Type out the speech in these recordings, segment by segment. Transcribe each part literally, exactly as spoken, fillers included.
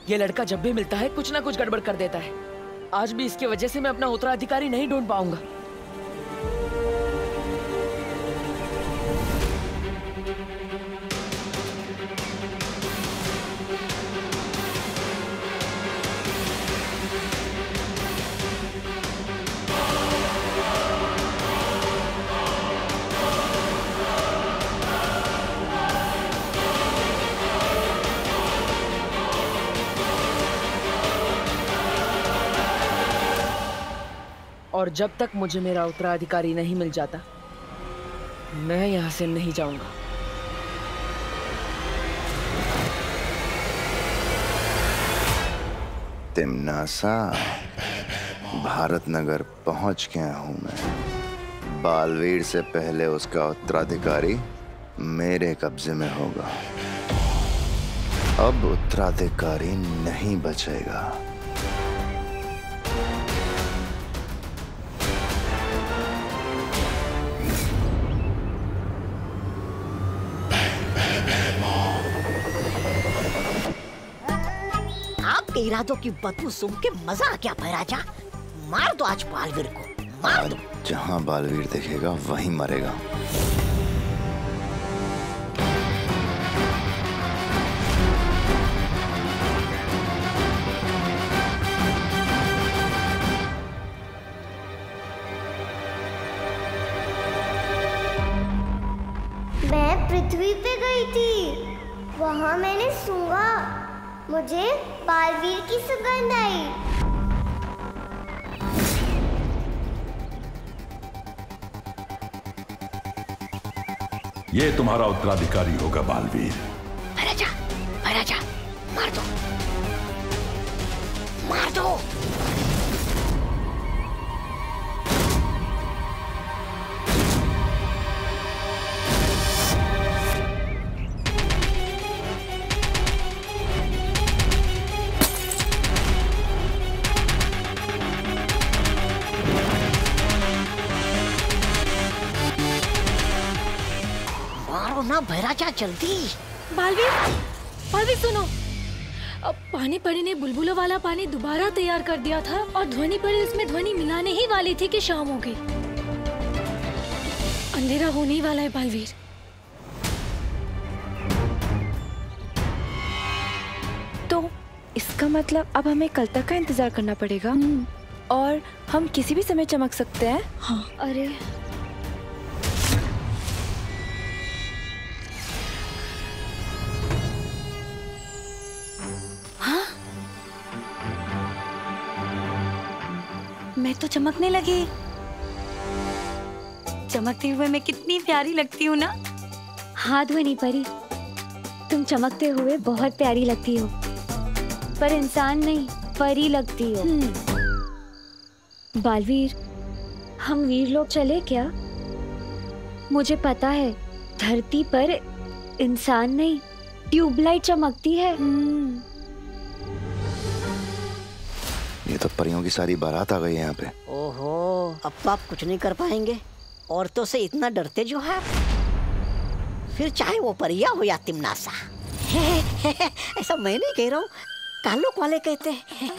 ये लड़का जब भी मिलता है कुछ ना कुछ गड़बड़ कर देता है। आज भी इसकी वजह से मैं अपना उत्तराधिकारी नहीं ढूंढ पाऊंगा। और जब तक मुझे मेरा उत्तराधिकारी नहीं मिल जाता, मैं यहाँ से नहीं जाऊंगा। तिम्नासा, भारत नगर पहुंच गया हूं मैं। बालवीर से पहले उसका उत्तराधिकारी मेरे कब्जे में होगा। अब उत्तराधिकारी नहीं बचेगा। आपके इरादों की बदबू सूंघ के मजा आ गया महाराजा। मार दो आज बालवीर को, मार दो। जहां बालवीर दिखेगा वहीं मरेगा। मैं पृथ्वी पे गई थी, वहाँ मैंने सूंघा, मुझे बालवीर की सुगंध आई। ये तुम्हारा उत्तराधिकारी होगा बालवीर। महाराजा, महाराजा, मार दो, मार दो। ना महाराजा जल्दी। बालवीर, बालवीर सुनो, अब पानी परी ने बुलबुलों वाला पानी दोबारा तैयार कर दिया था और ध्वनि परी उसमें ध्वनि मिलाने ही वाली थी कि शाम हो गई। अंधेरा होने ही वाला है बालवीर। तो इसका मतलब अब हमें कल तक का इंतजार करना पड़ेगा और हम किसी भी समय चमक सकते हैं। हाँ। अरे मैं तो चमकने लगी। चमकते हुए मैं कितनी प्यारी लगती हूँ ना। हाँ ध्वनि परी, तुम चमकते हुए बहुत प्यारी लगती हो, पर इंसान नहीं परी लगती हो। बालवीर, हम वीर लोग चले क्या? मुझे पता है धरती पर इंसान नहीं ट्यूबलाइट चमकती है। ये तो परियों की सारी बारात आ गई है यहाँ पे। ओहो, अब तो आप कुछ नहीं कर पाएंगे। औरतों से इतना डरते जो है, फिर चाहे वो परिया हो या तिम्नासा। ऐसा मैं नहीं कह रहा हूँ, ताल्लुक वाले कहते हैं।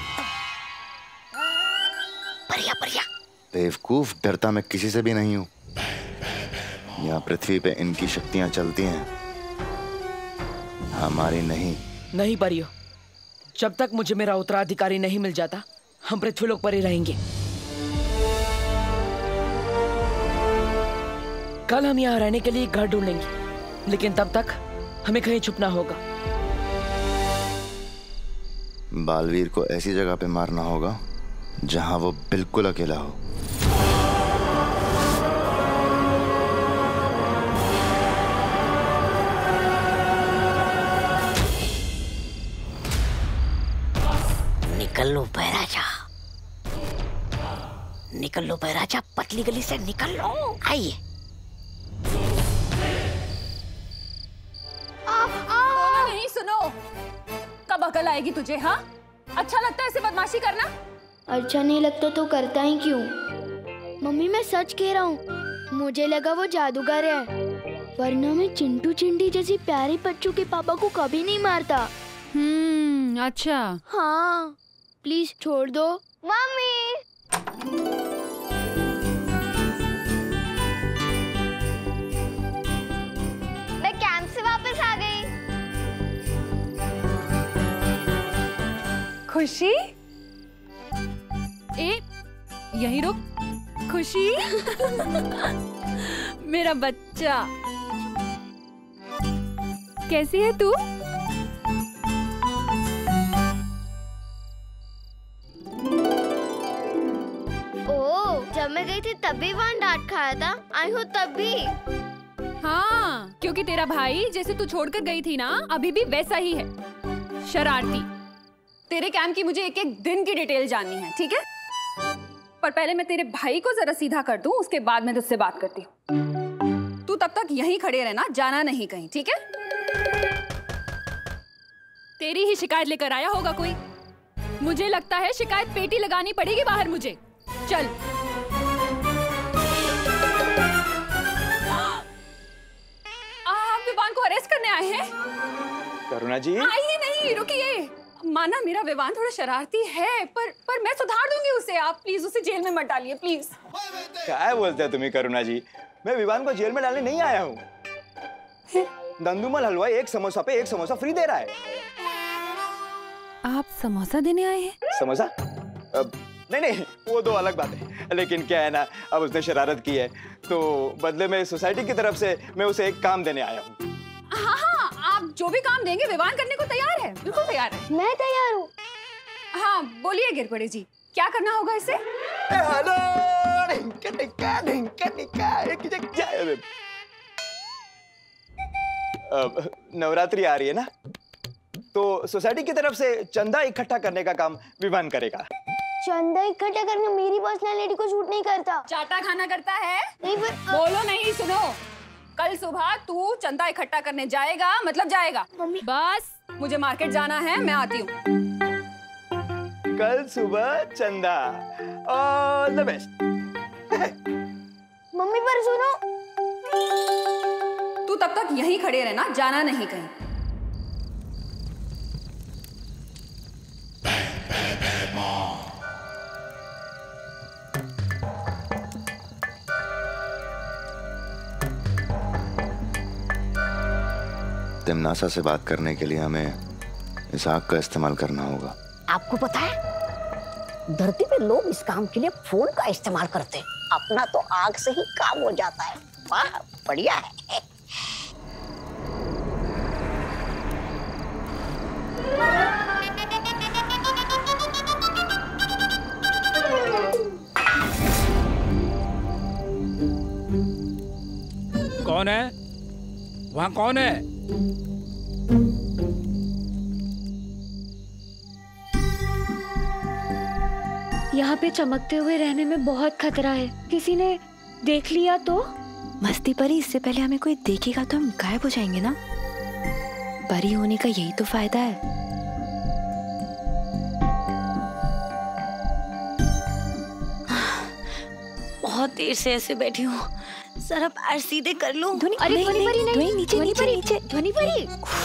परिया परिया। बेवकूफ, डरता मैं किसी से भी नहीं हूँ। यहाँ पृथ्वी पे इनकी शक्तियाँ चलती हैं, हमारी नहीं। नहीं परियो, जब तक मुझे मेरा उत्तराधिकारी नहीं मिल जाता, हम पृथ्वीलोक पर ही रहेंगे। कल हम यहाँ रहने के लिए एक घर ढूंढेंगे, लेकिन तब तक हमें कहीं छुपना होगा। बालवीर को ऐसी जगह पे मारना होगा जहां वो बिल्कुल अकेला हो। निकल लो बैराजा, निकल लो बैराजा, पतली गली से निकल लो। आइए। नहीं सुनो, कब अकल आएगी तुझे? हाँ, अच्छा लगता है ऐसे बदमाशी करना? अच्छा नहीं लगता तो करता ही क्यों? मम्मी मैं सच कह रहा हूँ, मुझे लगा वो जादूगर है, वरना मैं चिंटू चिंटी जैसी प्यारी बच्चों के पापा को कभी नहीं मारता। हम्म, अच्छा। हाँ प्लीज छोड़ दो। मम्मी मैं कैंप से वापस आ गई। खुशी, ए यहीं रुक। खुशी मेरा बच्चा, कैसी है तू? जब मैं गई थी तभी वहाँ डांट खाया था, आई हूँ तब भी। हाँ, क्योंकि तेरा भाई जैसे तू छोड़कर गई थी ना, अभी भी वैसा ही है, शरारती। तेरे कैंप की मुझे एक एक दिन की डिटेल जाननी है, ठीक है? पर पहले मैं तेरे भाई को जरा सीधा कर दूं, उसके बाद मैं तुझसे बात करती हूँ। तू तब तक यहीं खड़े रहना, जाना नहीं कहीं, ठीक है? तेरी ही शिकायत लेकर आया होगा कोई। मुझे लगता है शिकायत पेटी लगानी पड़ेगी बाहर मुझे। चल। आप विवान को अरेस्ट करने आए हैं? करुणा जी। आइए नहीं, रुकिए। माना मेरा विवान थोड़ा शरारती है, पर पर मैं सुधार दूंगी उसे। आप प्लीज उसे जेल में मत डालिए, प्लीज। क्या बोलते हैं तुम्हें करुणा जी? मैं विवान को जेल में डालने नहीं आया हूँ। दंदुमल हलवाई एक समोसा पे एक समोसा फ्री दे रहा है। आप समोसा देने आए हैं? समोसा? अब, नहीं नहीं, वो दो अलग बात है। लेकिन क्या है ना, अब उसने शरारत की है तो बदले में सोसाइटी की तरफ से मैं उसे एक काम देने आया हूँ। हाँ हाँ, आप जो भी काम देंगे विवान करने को तैयार है, बिल्कुल तैयार है। मैं तैयार हूँ। हाँ बोलिए गिरपड़े जी, क्या करना होगा इसे? हेलो, ढिंका ढिंका ढिंका ढिंका, अब नवरात्रि आ रही है ना, तो सोसाइटी की तरफ से चंदा इकट्ठा करने का काम विवान करेगा। चंदा इकट्ठा करना मेरी पर्सनालिटी को सूट नहीं करता। चाटा खाना करता है? नहीं पर बोलो नहीं, सुनो। कल सुबह तू चंदा इकट्ठा करने जाएगा, मतलब जाएगा। मम्मी बस मुझे मार्केट जाना है, मैं आती हूँ। कल सुबह चंदा, ऑल द बेस्ट। मम्मी पर सुनो, तू तब तक यहीं खड़े रहना, जाना नहीं कहीं। तिमनासा से बात करने के लिए हमें इस आग का इस्तेमाल करना होगा। आपको पता है, धरती पे लोग इस काम के लिए फोन का इस्तेमाल करते हैं। अपना तो आग से ही काम हो जाता है। वाह, बढ़िया है। कौन है वहाँ? कौन है? यहाँ पे चमकते हुए रहने में बहुत खतरा है, किसी ने देख लिया तो? मस्ती परी, इससे पहले हमें कोई देखेगा तो हम गायब हो जाएंगे ना। परी होने का यही तो फायदा है। बहुत देर से ऐसे बैठी हूँ, जरा पैर सीधे कर लूं। ध्वनि, अरे नहीं, ध्वनि नहीं, परी नहीं, ध्वनि नीचे ध्वनि नीचे परी, नीचे। ध्वनि परी।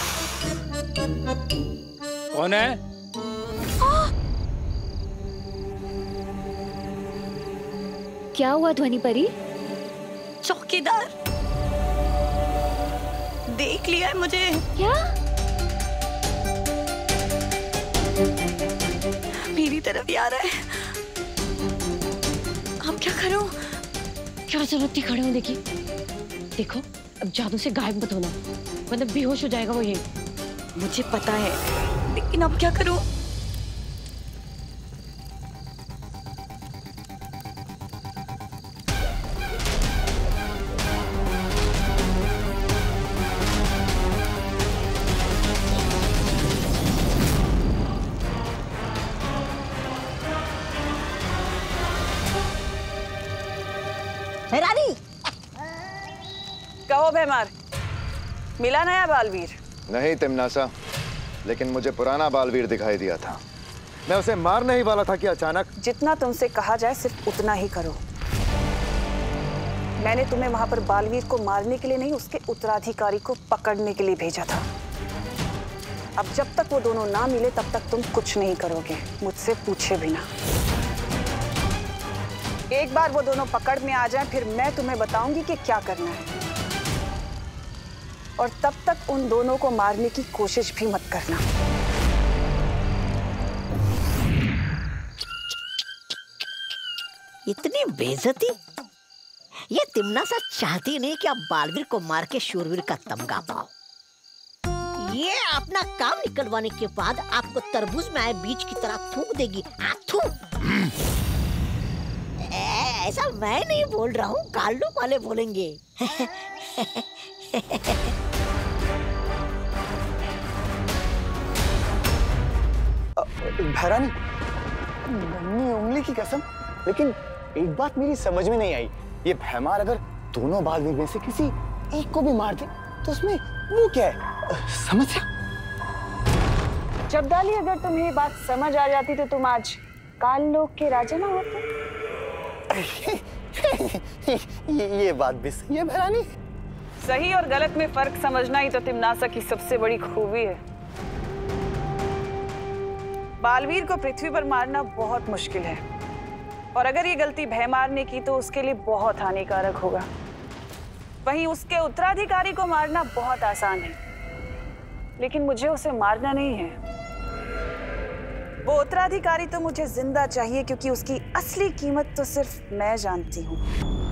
कौन है? क्या हुआ ध्वनि परी? चौकीदार देख लिया है मुझे। क्या? मेरी तरफ ही आ रहा है। अब क्या करूं? क्या जरूरत थी खड़े होने की? देखो, अब जादू से गायब मत होना, मतलब बेहोश हो जाएगा वो। ये मुझे पता है, लेकिन अब क्या करूं? रानी, कहो भैमार, मिला नया बालवीर? नहीं तिमनासा, लेकिन मुझे पुराना बालवीर दिखाई दिया था। मैं उसे मारने ही वाला था कि अचानक। जितना तुमसे कहा जाए सिर्फ उतना ही करो। मैंने तुम्हें वहां पर बालवीर को मारने के लिए नहीं, उसके उत्तराधिकारी को पकड़ने के लिए भेजा था। अब जब तक वो दोनों ना मिले तब तक तुम कुछ नहीं करोगे, मुझसे पूछे बिना। एक बार वो दोनों पकड़ में आ जाएं, फिर मैं तुम्हें बताऊंगी कि क्या करना है। और तब तक उन दोनों को मारने की कोशिश भी मत करना। इतनी बेइज्जती? ये तिम्नासा चाहती नहीं कि आप बालवीर को मार के शूरवीर का तमगा पाओ। ये अपना काम निकलवाने के बाद आपको तरबूज में आए बीज की तरह थूक देगी। आ, थूक। ऐसा मैं नहीं बोल रहा हूँ, काल्लू वाले बोलेंगे। भैरानी, नन्ही उंगली की कसम, लेकिन एक बात मेरी समझ में नहीं आई। ये भैमार अगर दोनों बालवीर में से किसी एक को भी मार दे तो उसमें वो क्या है समस्या? जब्दाली, अगर तुम्हें ये बात समझ आ जाती तो तुम आज काल लोक के राजा ना होते। ये, ये बात भी सही है भैरानी। सही और गलत में फर्क समझना ही तो तिम्नासा की सबसे बड़ी खूबी है। बालवीर को पृथ्वी पर मारना बहुत मुश्किल है, और अगर ये गलती भैमार ने की तो उसके लिए बहुत हानिकारक होगा। वहीं उसके उत्तराधिकारी को मारना बहुत आसान है, लेकिन मुझे उसे मारना नहीं है। वो उत्तराधिकारी तो मुझे जिंदा चाहिए, क्योंकि उसकी असली कीमत तो सिर्फ मैं जानती हूँ।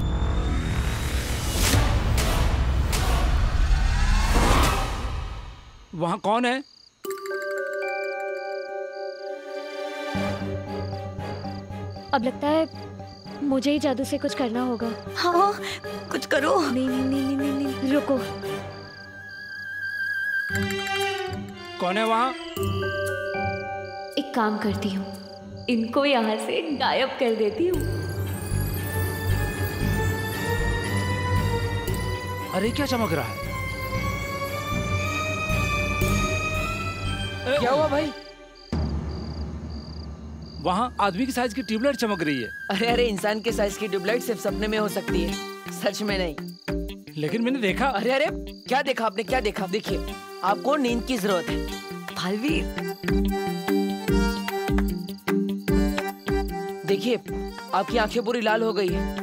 वहाँ कौन है? अब लगता है मुझे ही जादू से कुछ करना होगा। हाँ, कुछ करो। नहीं नहीं नहीं नहीं नहीं, नहीं। रुको। कौन है वहाँ? एक काम करती हूँ, इनको यहाँ से गायब कर देती हूँ। अरे क्या चमक रहा है? क्या हुआ भाई? वहाँ आदमी की साइज की ट्यूबलाइट चमक रही है। अरे अरे, इंसान के साइज की ट्यूबलाइट सिर्फ सपने में हो सकती है, सच में नहीं। लेकिन मैंने देखा। अरे अरे, क्या देखा आपने? क्या देखा? देखिए, आपको नींद की जरूरत है बालवीर। देखिए, आपकी आंखें पूरी लाल हो गई है।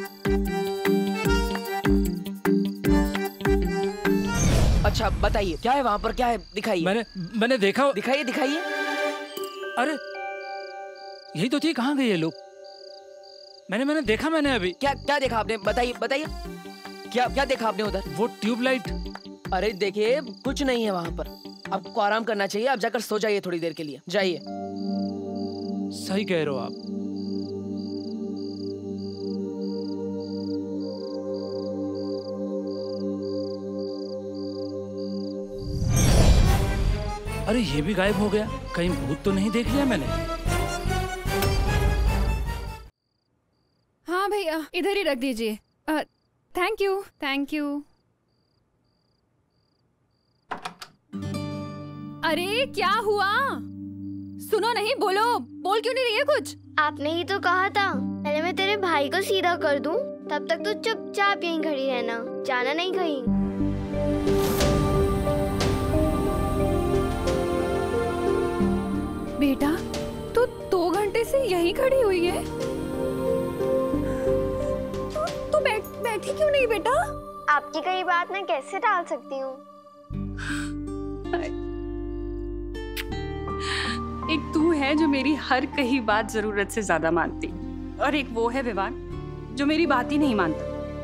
अच्छा बताइए, क्या है वहाँ पर? क्या है? दिखाइए। मैंने मैंने देखा। दिखाइए दिखाइए। अरे यही तो थी, कहाँ गए ये लोग? मैंने मैंने देखा मैंने अभी। क्या क्या देखा आपने? बताइए बताइए, क्या क्या देखा आपने उधर? वो ट्यूबलाइट। अरे देखिए, कुछ नहीं है वहाँ पर। आपको आराम करना चाहिए, आप जाकर सो जाइए थोड़ी देर के लिए, जाइए। सही कह रहे हो आप। अरे ये भी गायब हो गया, कहीं भूत तो नहीं देख लिया मैंने? हाँ भैया, इधर ही रख दीजिए। Thank you thank you. अरे क्या हुआ? सुनो नहीं, बोलो। बोल क्यों नहीं रही है कुछ? आपने ही तो कहा था पहले मैं तेरे भाई को सीधा कर दूं, तब तक तू चुपचाप यहीं खड़ी रहना, जाना नहीं कहीं। बेटा, तू दो घंटे से यहीं खड़ी हुई है। तू तू बैठ बैठी क्यों नहीं बेटा? आपकी कई बात मैं कैसे टाल सकती हूँ? एक तू है जो मेरी हर कही बात जरूरत से ज्यादा मानती, और एक वो है विवान जो मेरी बात ही नहीं मानता।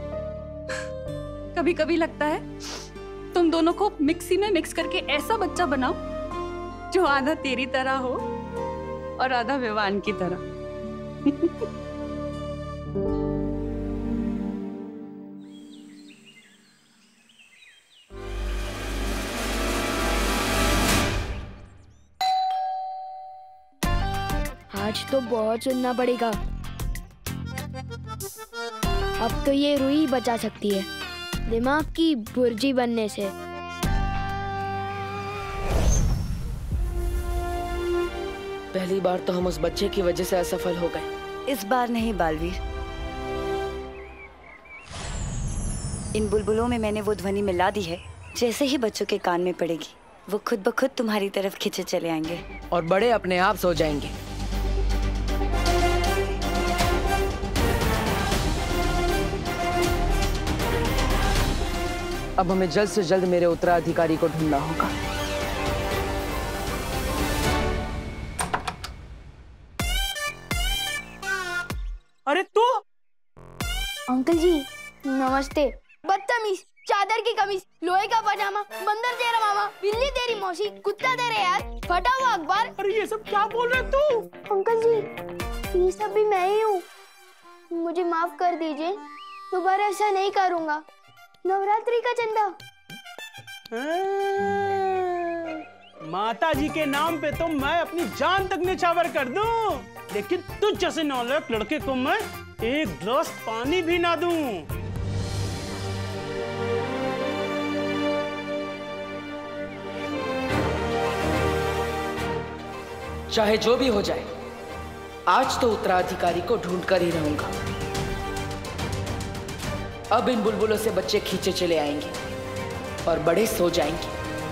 कभी कभी लगता है तुम दोनों को मिक्सी में मिक्स करके ऐसा बच्चा बनाओ जो आधा तेरी तरह हो और आधा विवान की तरह। आज तो बहुत सुनना पड़ेगा। अब तो ये रूही बचा सकती है दिमाग की बुर्जी बनने से। पहली बार तो हम उस बच्चे की वजह से असफल हो गए। इस बार नहीं बालवीर, इन बुलबुलों में मैंने वो ध्वनि मिला दी है, जैसे ही बच्चों के कान में पड़ेगी वो खुद ब खुद तुम्हारी तरफ खींचे चले आएंगे। और बड़े अपने आप सो जाएंगे। अब हमें जल्द से जल्द मेरे उत्तराधिकारी को ढूंढना होगा। अरे तू? अंकल जी नमस्ते। बदतमीज, चादर की कमीज, लोहे का पजामा, बंदर तेरा मामा, बिल्ली तेरी मौसी, कुत्ता तेरे यार, फटा हुआ अखबार। अरे ये सब क्या बोल रहे तू? अंकल जी ये सब भी मैं ही हूँ, मुझे माफ कर दीजिए, दोबारा ऐसा नहीं करूँगा। नवरात्रि का चंदा। माता जी के नाम पे तो मैं अपनी जान तक निछावर कर दूं, लेकिन तुझ जैसे नालायक लड़के को मैं एक गिलास पानी भी ना दूं। चाहे जो भी हो जाए, आज तो उत्तराधिकारी को ढूंढ कर ही रहूंगा। अब इन बुलबुलों से बच्चे खींचे चले आएंगे और बड़े सो जाएंगे।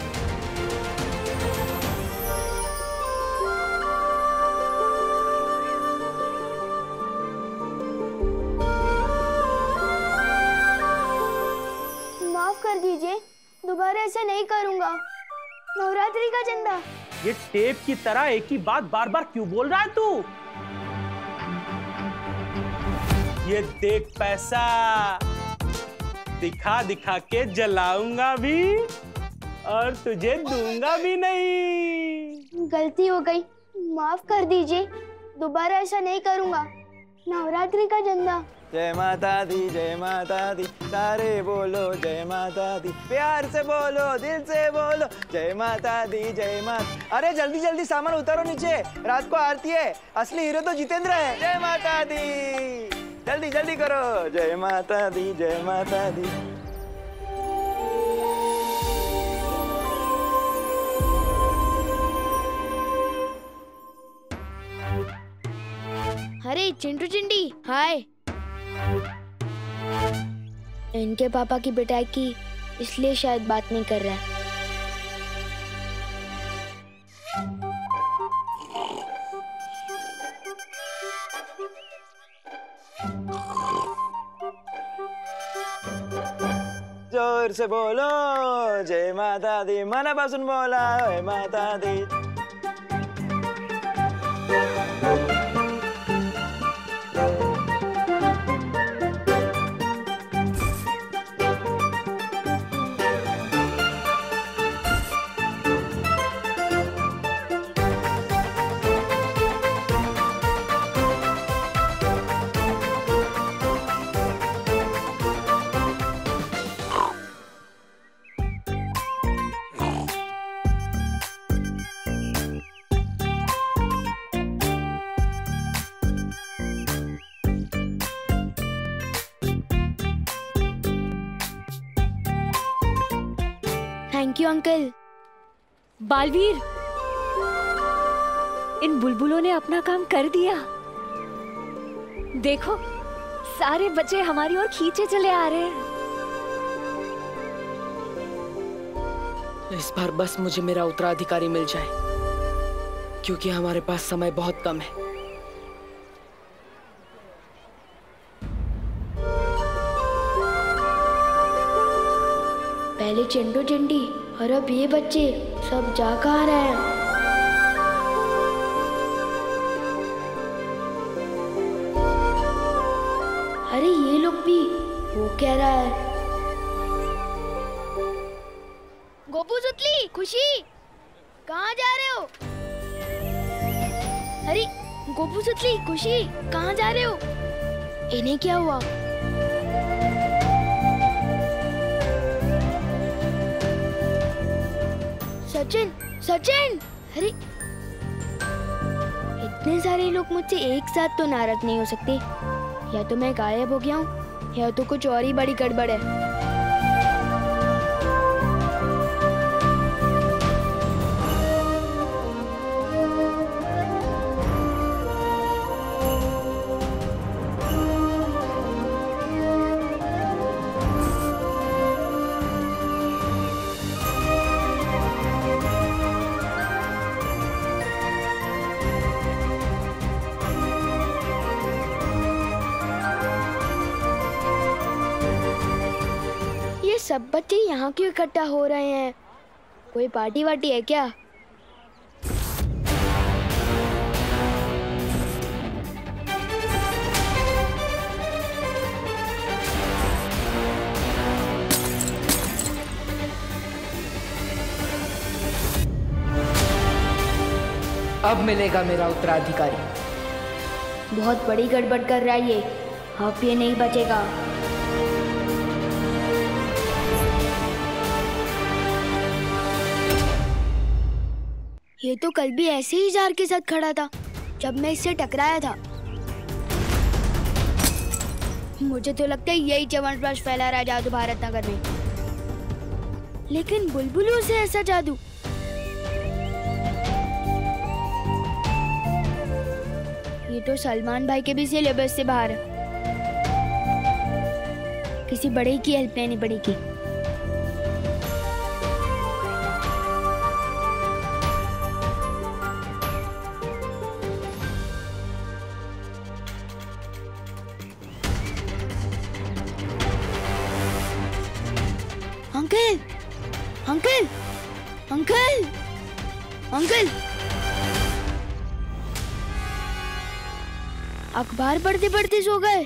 माफ कर दीजिए, दोबारा ऐसा नहीं करूंगा। नवरात्रि का चंदा। ये टेप की तरह एक ही बात बार बार क्यों बोल रहा है तू? ये देख पैसा, दिखा दिखा के जलाऊंगा भी और तुझे दूंगा भी नहीं। गलती हो गई, माफ कर दीजिए, दोबारा ऐसा नहीं करूंगा। नवरात्रि का चंदा। जय माता दी, जय माता दी, सारे बोलो जय माता दी, प्यार से बोलो, दिल से बोलो, जय माता दी, जय माता। अरे जल्दी जल्दी सामान उतारो नीचे, रात को आरती है, असली हीरो तो जितेंद्र है। जय माता दी, जल्दी जल्दी करो, जय माता दी, जय माता दी। अरे चिंटू चिंडी, हाय। इनके पापा की पिटाई की, इसलिए शायद बात नहीं कर रहा है। जोर से बोलो जय माता दी, मनापासून बोला जय माता दी। Thank you uncle. बालवीर, इन बुलबुलों ने अपना काम कर दिया। देखो, सारे बच्चे हमारी ओर खींचे चले आ रहे हैं। इस बार बस मुझे मेरा उत्तराधिकारी मिल जाए, क्योंकि हमारे पास समय बहुत कम है। पहले चिंटू चिंडी और अब ये बच्चे सब जा कहाँ रहे हैं? अरे ये लोग भी, वो क्या रहा है? गोपू सुतली, खुशी, कहाँ जा रहे हो? अरे गोपू सुतली, खुशी, कहाँ जा रहे हो? इन्हें क्या हुआ? सचिन, सचिन, अरे इतने सारे लोग मुझसे एक साथ तो नाराज नहीं हो सकते। या तो मैं गायब हो गया हूँ, या तो कुछ और ही बड़ी गड़बड़ है। सब बच्चे यहाँ क्यों इकट्ठा हो रहे हैं? कोई पार्टी वार्टी है क्या? अब मिलेगा मेरा उत्तराधिकारी। बहुत बड़ी गड़बड़ कर रहा है ये, अब ये नहीं बचेगा। ये तो कल भी ऐसे ही जार के साथ खड़ा था जब मैं इससे टकराया था। मुझे तो लगता है यही च्यवनप्राश फैला रहा है जादू भारत नगर में। लेकिन बुलबुलों से ऐसा जादू? ये तो सलमान भाई के भी सिलेबस से बाहर है। किसी बड़े की हेल्प लेनी पड़ेगी। अंकल, अंकल, अंकल, अंकल, अखबार पढ़ते पढ़ते सो गए।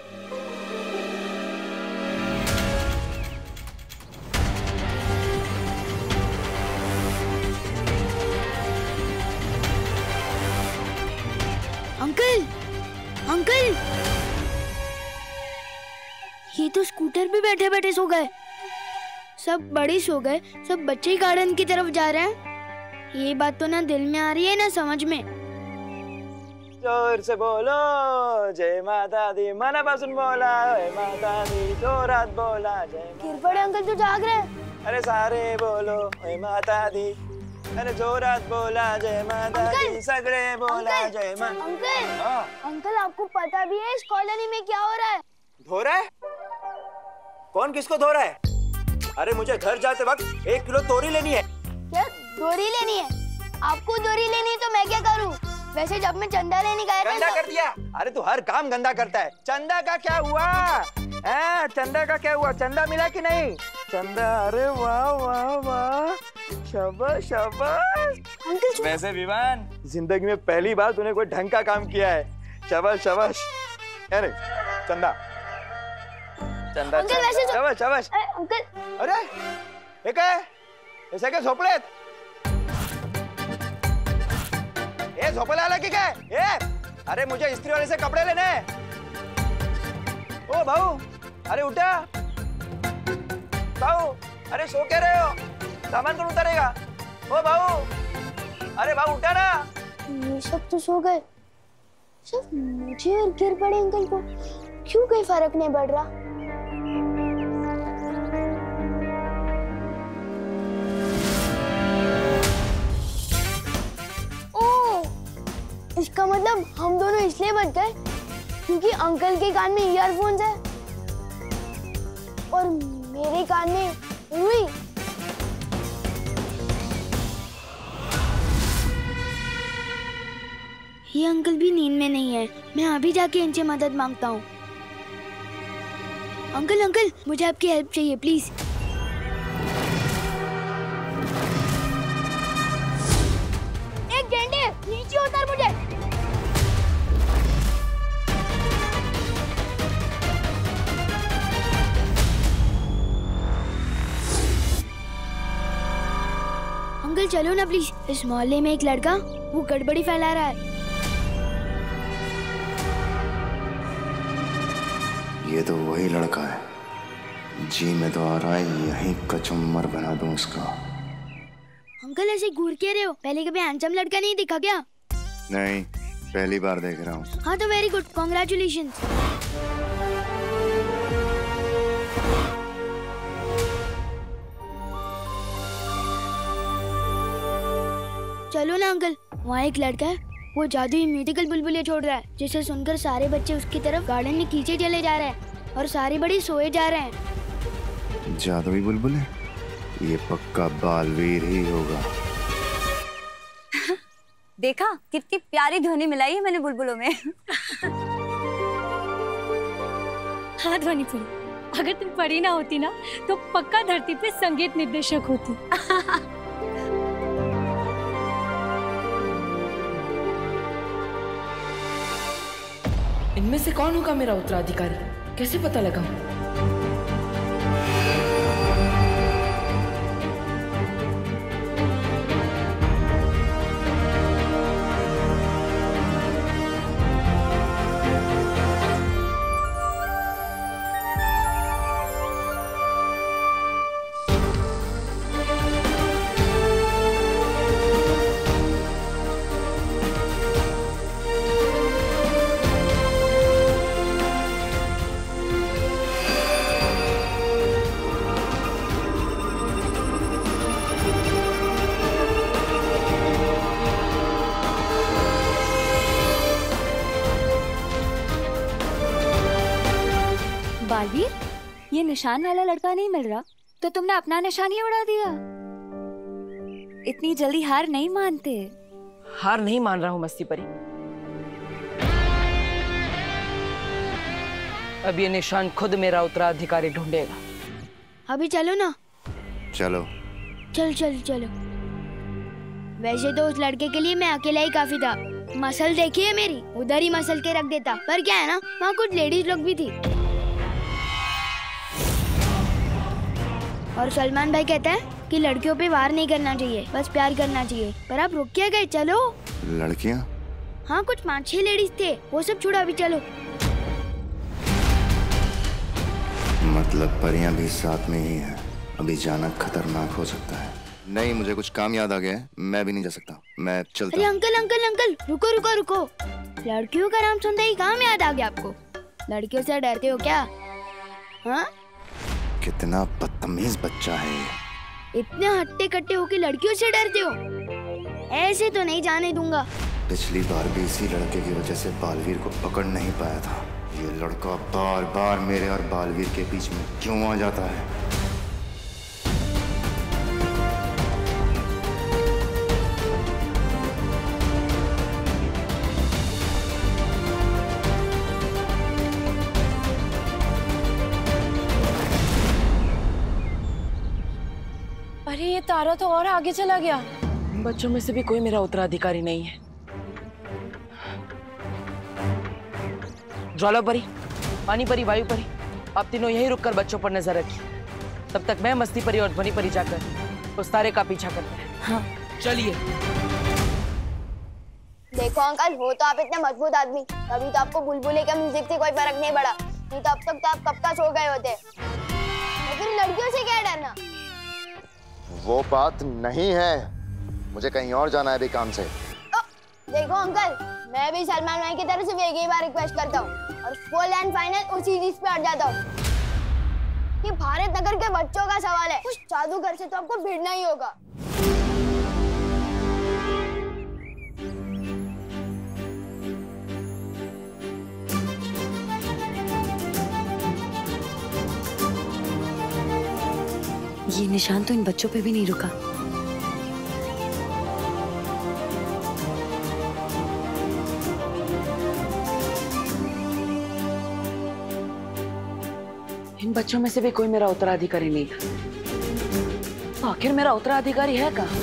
अंकल, अंकल, ये तो स्कूटर पे बैठे बैठे सो गए। सब बड़े सो गए, सब बच्चे गार्डन की तरफ जा रहे हैं। ये बात तो ना दिल में आ रही है ना समझ में। जोर से बोलो जय माता दी, मनापासून बोला जय माता दी, जोरात बोला जय। किरपड़े अंकल तो जाग रहे हैं। अरे सारे बोलो जय माता दी, अरे जोरात बोला जय माता दी, सगळे बोला जय माता। अंकल, अंकल आपको पता भी है इस कॉलोनी में क्या हो रहा है? धो रहा है? कौन किसको धो रहा है? अरे मुझे घर जाते वक्त एक किलो तोरी लेनी है। क्या दोरी लेनी है? आपको दोरी लेनी है तो मैं क्या करूं? वैसे जब मैं चंदा लेने गया था गंदा कर दिया। अरे तू हर काम गंदा करता है। चंदा का क्या हुआ? आ, चंदा का क्या हुआ? चंदा मिला कि नहीं? चंदा, अरे वाह वाह वाह, शाबाश शाबाश। अंकल वैसे विवान, जिंदगी में पहली बार तूने कोई ढंग का काम किया है। शाबाश शाबाश। अरे चंदा चंदा अंकल वैसे तो... शाबाश शाबाश। अंकल, अरे हे काय? हे सगळे झोपलेत? ए झोपायला आला की काय? ए अरे मुझे इस्त्री वाले से कपड़े लेने हैं। ओ भाऊ, अरे उठा भाऊ, अरे सो क्या रहे हो? सामान कौन उतारेगा? ओ भाऊ, अरे भाऊ उठा ना। ये सब तो सो गए, सिर्फ मुझे और गिर पड़े अंकल को क्यों कोई फर्क नहीं पड़ रहा? इसका मतलब हम दोनों इसलिए बच गए क्योंकि अंकल के कान में ईयरफोन्स है और मेरे कान में रुई। ये अंकल भी नींद में नहीं है। मैं अभी जाके इनसे मदद मांगता हूँ। अंकल अंकल मुझे आपकी हेल्प चाहिए प्लीज। एक गेंडे नीचे उतार मुझे। अंकल चलो ना प्लीज। इस मोहल्ले में एक लड़का वो गड़बड़ी फैला रहा है। ये तो वही लड़का है। जी में तो आ रहा है यहीं कचुम्बर बना दूं उसका। अंकल ऐसे घूर के रहे हो? पहले कभी हैंडसम लड़का नहीं दिखा क्या? नहीं, पहली बार देख रहा हूँ। हाँ तो वेरी गुड, कॉन्ग्रेचुलेशंस। चलो ना अंकल, वहाँ एक लड़का है वो जादुई म्यूजिकल बुलबुले छोड़ रहा है जिसे सुनकर सारे बच्चे उसकी तरफ गार्डन में खींचे चले जा रहे हैं और सारे बड़े सोए जा रहे हैं। जादुई बुलबुले? ये पक्का बालवीर ही होगा। देखा कितनी प्यारी ध्वनि मिलाई है मैंने बुलबुलों में। हाँ ध्वनि फूल, अगर तुम परी ना होती ना तो पक्का धरती पे संगीत निर्देशक होती। इनमें से कौन होगा मेरा उत्तराधिकारी? कैसे पता लगाऊं? बालवीर, ये निशान वाला लड़का नहीं मिल रहा, तो तुमने अपना निशान ही उड़ा दिया। इतनी जल्दी हार नहीं मानते। हार नहीं मान रहा हूँ मस्ती परी। अब ये निशान खुद मेरा उत्तराधिकारी ढूंढेगा। अभी चलो ना। चलो चल चल चलो। वैसे तो उस लड़के के लिए मैं अकेला ही काफी था। मसल देखी है मेरी, उधर ही मसल के रख देता। पर क्या है ना, वहाँ कुछ लेडीज लोग भी थी। और सलमान भाई कहता है कि लड़कियों पे वार नहीं करना चाहिए, बस प्यार करना चाहिए। पर आप रुक क्या गए? चलो। लड़कियाँ? हाँ, कुछ पाँच छह लेडीज थे, वो सब छोड़ो, अभी चलो। मतलब परियां भी साथ में ही है। अभी जाना खतरनाक हो सकता है। नहीं, मुझे कुछ काम याद आ गया है, मैं भी नहीं जा सकता, मैं चलता अरे अंकल अंकल अंकल, रुको रुको रुको। लड़कियों का नाम सुनते ही काम याद आ गया आपको? लड़कियों से डरते हो क्या? हाँ? कितना बदतमीज बच्चा है ये। इतने हट्टे कट्टे हो के लड़कियों से डरते हो? ऐसे तो नहीं जाने दूंगा। पिछली बार भी इसी लड़के की वजह से बालवीर को पकड़ नहीं पाया था। ये लड़का बार बार मेरे और बालवीर के बीच में क्यों आ जाता है? अरे ये तारा तो और आगे चला गया। बच्चों में से भी कोई मेरा उत्तराधिकारी नहीं है। ज्वाला परी, पानी परी, वायु परी, आप तीनों यहीं रुककर बच्चों पर नजर रखिए। तब तक मैं मस्ती परी और ध्वनि परी जाकर उस तारे का पीछा करते हैं। हाँ चलिए। देखो अंकल, हो तो आप इतने मजबूत आदमी, तभी तो आपको बुलबुले का म्यूजिक से कोई फर्क नहीं पड़ा। नहीं तो अब तक तो आप कब का सो गए होते। तो फिर लड़कियों से क्या डरना? वो बात नहीं है, मुझे कहीं और जाना है अभी काम से। देखो अंकल, मैं भी सलमान भाई की तरफ से एक ही बार रिक्वेस्ट करता हूँ और फुल एंड फाइनल उसी चीज पे अड़ जाता हूँ कि भारत नगर के बच्चों का सवाल है, उस जादूगर से तो आपको भिड़ना ही होगा। ये निशान तो इन बच्चों पे भी नहीं रुका। इन बच्चों में से भी कोई मेरा उत्तराधिकारी नहीं था। तो आखिर मेरा उत्तराधिकारी है कहाँ?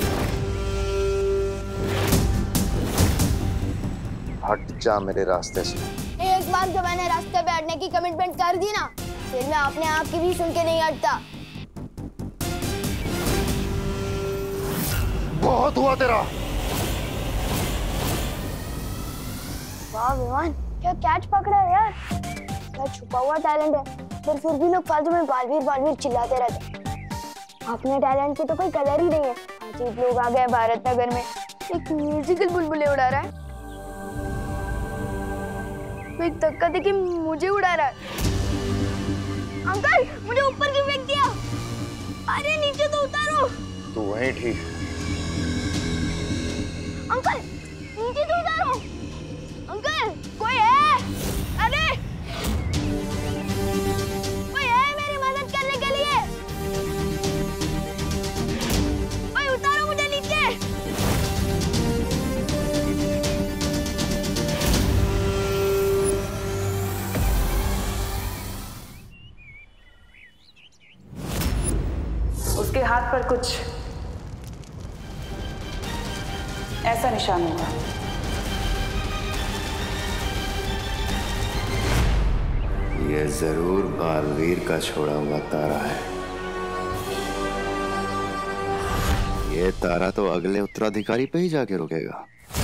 हट जा मेरे रास्ते से। एक बार जब मैंने रास्ते पे हटने की कमिटमेंट कर दी ना, फिर मैं अपने आप की भी सुन के नहीं हटता। बहुत हुआ तेरा। वाह विमान, क्या कैच पकड़ा है यार। क्या छुपा हुआ टैलेंट है, पर फिर भी लोग फालतू में बालवीर बालवीर चिल्लाते रहते। अपने टैलेंट की तो कोई कदर ही नहीं है। अजीब लोग आ गए भारत नगर में, एक म्यूजिकल बुलबुले उड़ा रहा है, तो एक धक्का देके मुझे उड़ा रहा है। अंकल, मुझे ऊपर क्यों फेंक दिया? अरे नीचे तो उतारो। तू वहीं ठीक। अंकल, नीचे तो उतारो। अंकल, कोई है? अरे कोई है मेरी मदद करने के लिए? कोई उतारो मुझे नीचे। उसके हाथ पर कुछ ऐसा निशान होगा। ये जरूर बालवीर का छोड़ा हुआ तारा है। ये तारा तो अगले उत्तराधिकारी पे ही जाके रुकेगा।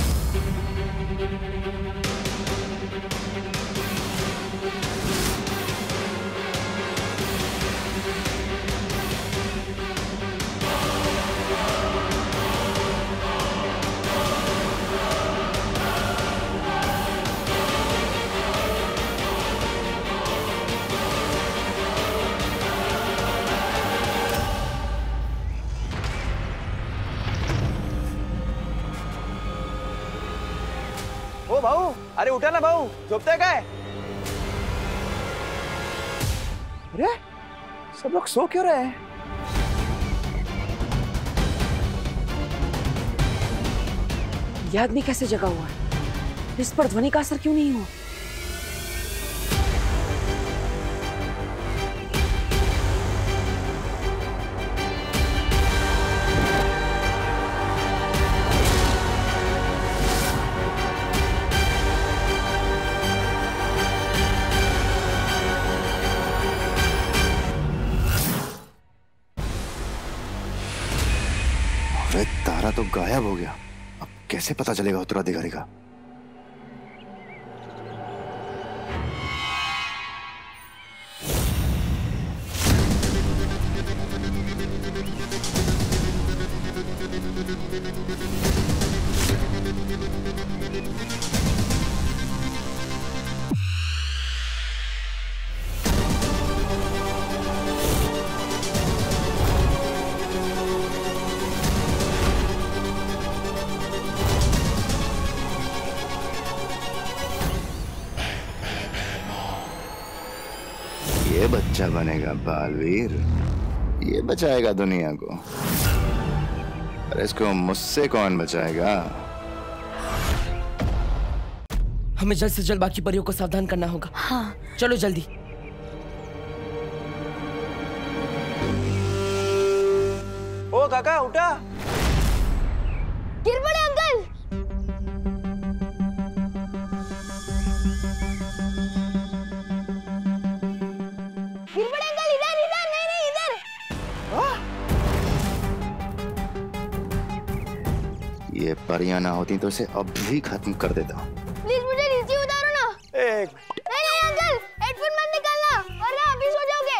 ओ भाऊ, अरे उठा ना भाऊ, झोपते काय? अरे सब लोग सो क्यों रहे हैं? यह आदमी कैसे जगा हुआ है? इस पर ध्वनि का असर क्यों नहीं हुआ? अरे तारा तो गायब हो गया। अब कैसे पता चलेगा उत्तराधिकारी का? ये बच्चा बनेगा बालवीर, ये बचाएगा दुनिया को। अरे इसको मुझसे कौन बचाएगा? हमें जल्द से जल्द बाकी परियों को सावधान करना होगा। हाँ। चलो जल्दी। ओ काका उठा। गिर पड़े अंकल। गिर पड़े अंकल, इधर इधर, नहीं नहीं इधर। ये परियां ना होती तो इसे अब भी खत्म कर देता। प्लीज मुझे नीचे उतारो ना। एक नहीं नहीं अंकल, हेडफोन मत निकालना वरना अभी सो जाओगे।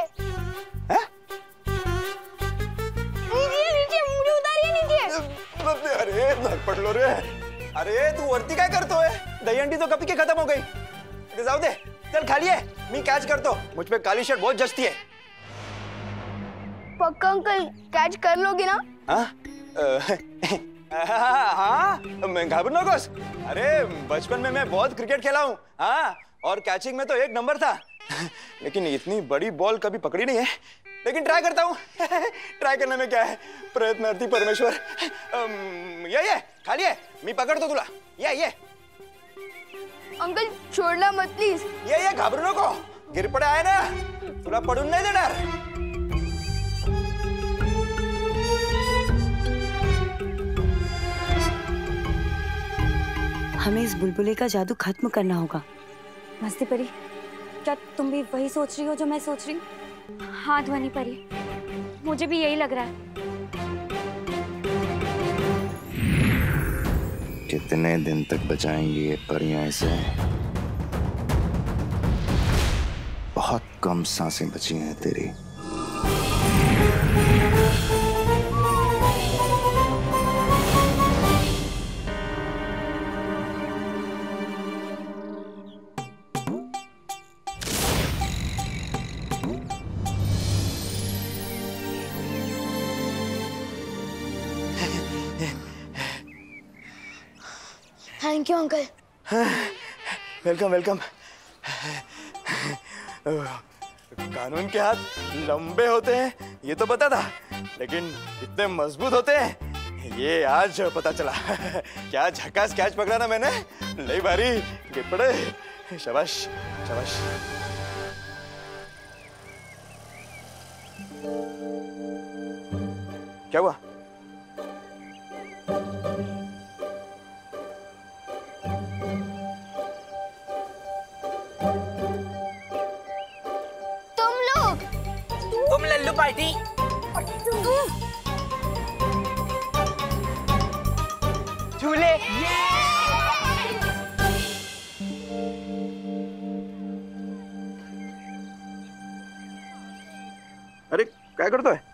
नीचे नीचे मुझे उतारिए नीचे। अरे भाग पड़ लो रे। अरे तू वरती काय करतोय? दहीहंडी तो कभी के खत्म हो गई। इधर जाओ दे, चल खाली है, मैं कैच करतो। मुझ पे काली शर्ट बहुत जचती है। पक्का अंकल कैच कर लोगे ना? हाँ हाँ, मैं घाबरू नकोस। अरे बचपन में मैं बहुत क्रिकेट खेला हूँ। हाँ, और कैचिंग में तो एक नंबर था। लेकिन इतनी बड़ी बॉल कभी पकड़ी नहीं है। लेकिन ट्राई करता हूँ। ट्राई करने में क्या है, प्रयत्नार्थी परमेश्वर। ये ये खाली है, मैं पकड़ तो तुला। ये ये अंकल छोड़ना मत प्लीज। ये ये घाबरू नको, गिर पड़े आहे ना, तुला पडून नाही देणार। हमें इस बुलबुले का जादू खत्म करना होगा। मस्ती परी, क्या तुम भी वही सोच रही हो जो मैं सोच रही हूँ? हाँ ध्वनि परी, मुझे भी यही लग रहा है। कितने दिन तक बचाएंगी ये परियां इसे? बहुत कम सांसें बची हैं तेरी। Thank you uncle. Welcome welcome. कानून के हाथ लंबे होते हैं ये तो पता था, लेकिन इतने मजबूत होते हैं ये आज पता चला। क्या झकास कैच पकड़ा ना मैंने, नहीं भारी, गिर पड़े। शाबाश शाबाश। क्या हुआ? तुम लोग तुम लल्लू पार्टी झूले। अरे क्या करता है?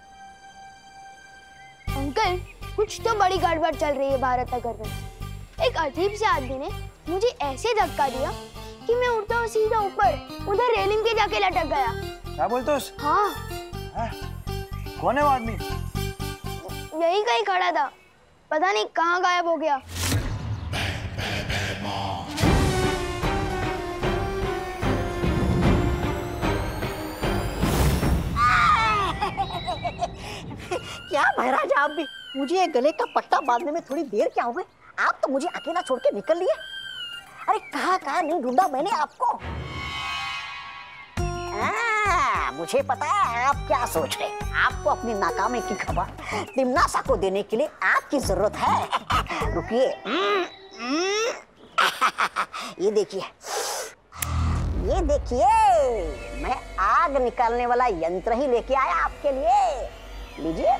अंकल, कुछ तो बड़ी गड़बड़ चल रही है भारत नगर में। एक अजीब से आदमी ने मुझे ऐसे धक्का दिया कि मैं उड़ता हुआ सीधा ऊपर उधर रेलिंग के जाके लटक गया। क्या बोलते हो? हाँ। है? कौन है वो आदमी? यही कहीं खड़ा था, पता नहीं कहाँ गायब हो गया। क्या महाराज, आप भी मुझे ये गले का पट्टा बांधने में थोड़ी देर क्या हो गई? आप तो मुझे अकेला छोड़ के निकल लिए। अरे कहाँ कहाँ नहीं ढूंढा मैंने आपको। आ, मुझे पता है आप क्या सोच रहे हैं। आपको अपनी नाकामी की खबर तिम्नासा को देने के लिए आपकी जरूरत है। रुकिए, ये देखिए, ये देखिए, मैं आग निकालने वाला यंत्र ही लेके आया आपके लिए। लीजिए।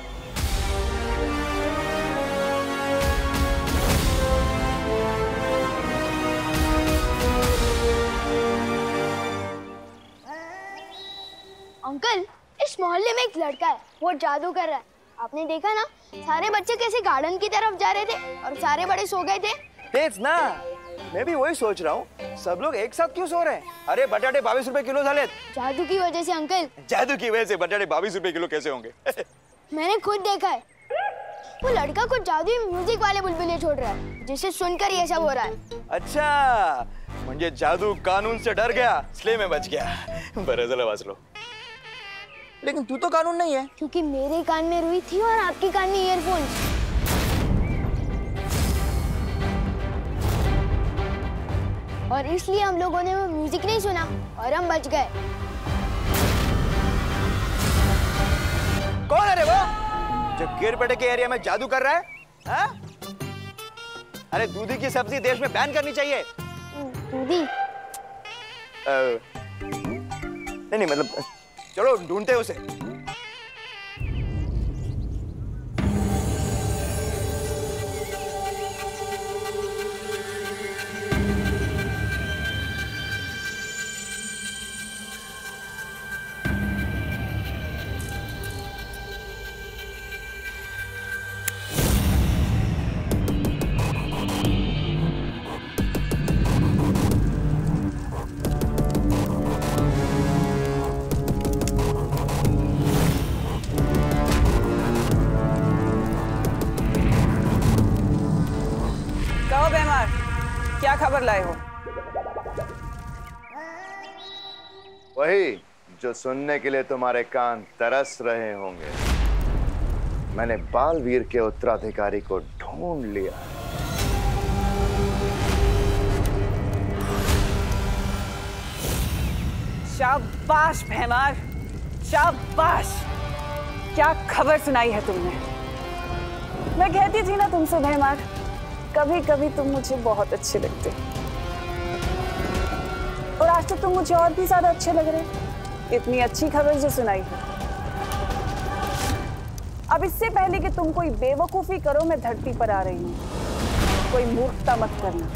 अंकल, इस मोहल्ले में एक लड़का है, वो जादू कर रहा है। आपने देखा ना, सारे बच्चे कैसे गार्डन की तरफ जा रहे थे और सारे बड़े सो गए थे। तेज ना, मैं भी वही सोच रहा हूँ, सब लोग एक साथ क्यों सो रहे हैं? अरे बटाटे बाईस रुपए किलो झाले। जादू की वजह से अंकल। जादू की वजह से बटाटे बाईस रुपए किलो कैसे होंगे? मैंने खुद देखा है, वो लड़का कुछ जादू म्यूजिक वाले बुलबुले छोड़ रहा है, जिसे सुनकर ये सब हो रहा है। अच्छा, म्हणजे जादू कानून से डर गया, इसलिए मैं बच गया। बरं झालं वाचलो। लेकिन तू तो कानून नहीं है। क्योंकि मेरे कान में रुई थी और आपके कान में ईयरफोन्स। और इसलिए हम लोगों ने वो म्यूजिक नहीं सुना और हम बच गए। कौन है रे वो जो गिरपेटे के एरिया में जादू कर रहा है? हा? अरे दूधी की सब्जी देश में बैन करनी चाहिए। दूधी? नहीं नहीं, मतलब चलो ढूंढते उसे। क्या खबर लाए हो? वही जो सुनने के लिए तुम्हारे कान तरस रहे होंगे। मैंने बालवीर के उत्तराधिकारी को ढूंढ लिया। शाबाश भैमार, शाबाश। क्या खबर सुनाई है तुमने? मैं कहती थी ना तुमसे भैमार, कभी कभी तुम मुझे बहुत अच्छे लगते, और आज तो तुम मुझे और भी ज्यादा अच्छे लग रहे। इतनी अच्छी खबर जो सुनाई है। अब इससे पहले कि तुम कोई बेवकूफी करो, मैं धरती पर आ रही हूँ। कोई मूर्खता मत करना।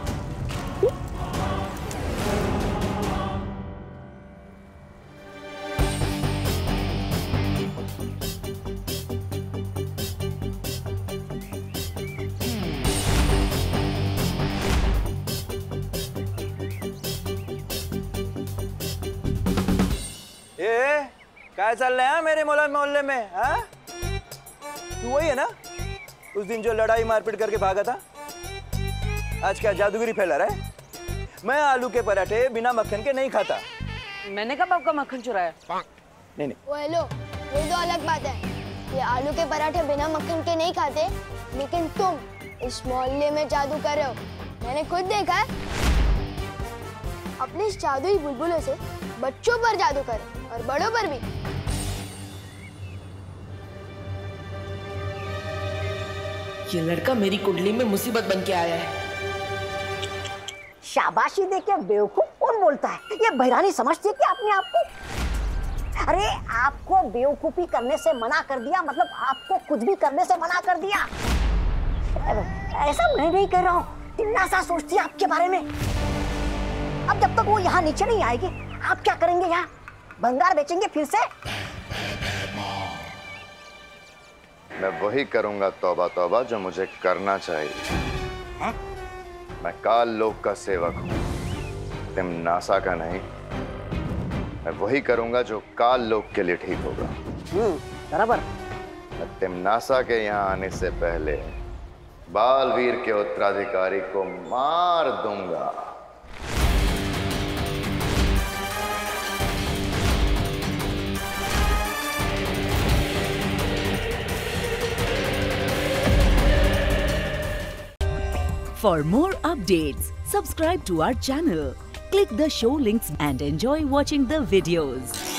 क्या चल रहा है मेरे मोहल्ले मोहल्ले में? हाँ, तू वही है ना उस दिन जो लड़ाई मारपीट करके भागा था? आज क्या जादूगिरी फैला रहा है? मैं आलू के पराठे बिना मक्खन के नहीं खाता। मैंने कब आपका मक्खन चुराया? नहीं नहीं, वो हेलो, ये तो अलग बात है। ये आलू के पराठे बिना मक्खन के नहीं खाते, लेकिन तुम इस मोहल्ले में जादू कर रहे हो, मैंने खुद देखा है। अपने इस जादुई बुलबुलों से बच्चों पर जादू कर और बड़ों पर भी। ये लड़का मेरी कुंडली में मुसीबत बन के आया है। शाबाशी दे के बेवकूफ कौन बोलता है? ये बहरानी समझती है कि अपने आप को? अरे आपको बेवकूफी करने से मना कर दिया मतलब आपको कुछ भी करने से मना कर दिया। ऐसा मैं नहीं कह रहा हूँ, तिन्नासा सोचती है आपके बारे में। अब जब तक वो यहाँ नीचे नहीं आएगी आप क्या करेंगे? यहाँ भंगार बेचेंगे फिर से? मैं वही करूंगा तौबा तौबा जो मुझे करना चाहिए। हा? मैं काल लोक का सेवक हूँ, तिम्नासा का नहीं। मैं वही करूंगा जो काल लोक के लिए ठीक होगा। बराबर। मैं तिम्नासा के यहाँ आने से पहले बालवीर के उत्तराधिकारी को मार दूंगा। For more updates, subscribe to our channel, click the show links and enjoy watching the videos.